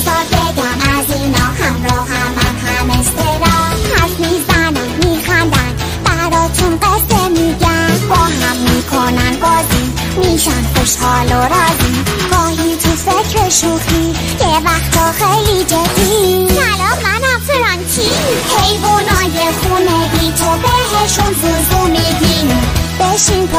بذار بگم از اینا همراه هم استرا حرف میزنن میخندن براتون قصه میگن با هم میکنن بازی میشن خوشحال و راضی گاهی تو فکر شوخی یه وقتا خیلی جدی سلام منم فرانکی حیوانای خونگی تو بهشون زوزو میگی بشین